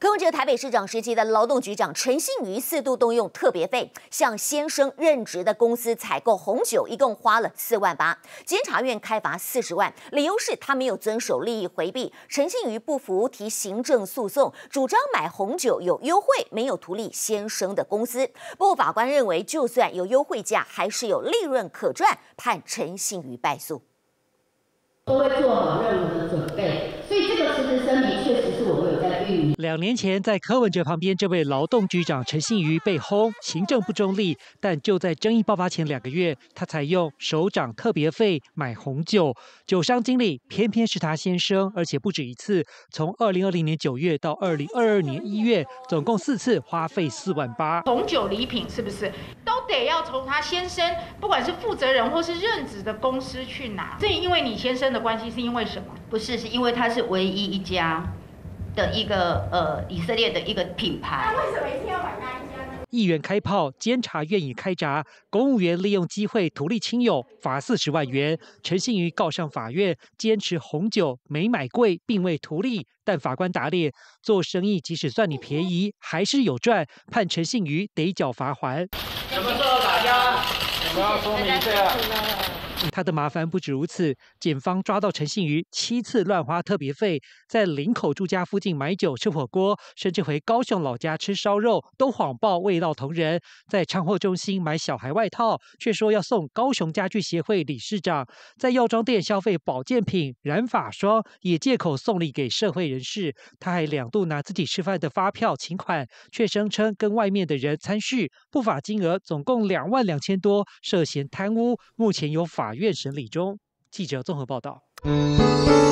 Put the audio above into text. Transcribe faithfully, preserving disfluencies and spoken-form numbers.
柯文哲台北市长时期的劳动局长陈信瑜四度动用特别费，向先生任职的公司采购红酒，一共花了四万八。监察院开罚四十万，理由是他没有遵守利益回避。陈信瑜不服提行政诉讼，主张买红酒有优惠，没有图利先生的公司。不过法官认为，就算有优惠价，还是有利润可赚，判陈信瑜败诉。 都会做好任何的准备，所以这个辞职声明确实是我们有在预拟。 两年前，在柯文哲旁边，这位劳动局长陈信瑜被轰行政不中立，但就在争议爆发前两个月，他采用首长特别费买红酒，酒商经理偏偏是他先生，而且不止一次，从二零二零年九月到二零二二年一月，总共四次花费四万八。 红酒礼品是不是都得要从他先生，不管是负责人或是任职的公司去拿？这因为你先生的关系是因为什么？ 不是，是因为他是唯一一家的一个呃以色列的一个品牌。 那为什么一定要买那一家呢？ 议员开炮，监察院也开闸，公务员利用机会图利亲友，罚四十万元。陈信瑜告上法院，坚持红酒没买贵，并未图利。但法官打脸，做生意即使算你便宜，还是有赚，判陈信瑜得缴罚锾。 什么时候打架？我要说明这样。 他的麻烦不止如此，检方抓到陈信瑜七次乱花特别费，在林口住家附近买酒吃火锅，甚至回高雄老家吃烧肉，都谎报味道同仁。在昌货中心买小孩外套，却说要送高雄家具协会理事长。在药妆店消费保健品、染发霜，也借口送礼给社会人士。他还两度拿自己吃饭的发票请款，却声称跟外面的人参叙，不法金额总共两万两千多，涉嫌贪污，目前由法院审理中。记者综合报道。